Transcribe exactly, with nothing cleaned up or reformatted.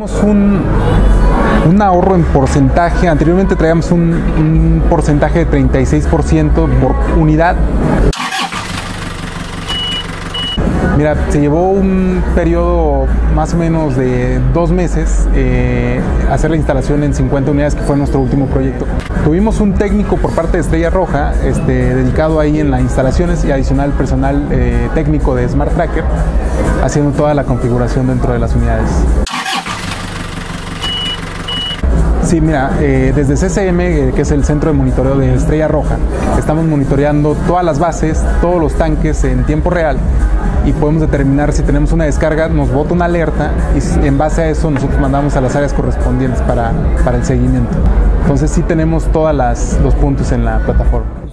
Tenemos un, un ahorro en porcentaje. Anteriormente traíamos un, un porcentaje de treinta y seis por ciento por unidad. Mira, se llevó un periodo más o menos de dos meses eh, hacer la instalación en cincuenta unidades, que fue nuestro último proyecto. Tuvimos un técnico por parte de Estrella Roja este, dedicado ahí en las instalaciones y adicional personal eh, técnico de Smart Tracker haciendo toda la configuración dentro de las unidades. Sí, mira, eh, desde C C M, eh, que es el centro de monitoreo de Estrella Roja, estamos monitoreando todas las bases, todos los tanques en tiempo real y podemos determinar si tenemos una descarga, nos bota una alerta y en base a eso nosotros mandamos a las áreas correspondientes para, para el seguimiento. Entonces sí tenemos todos los puntos en la plataforma.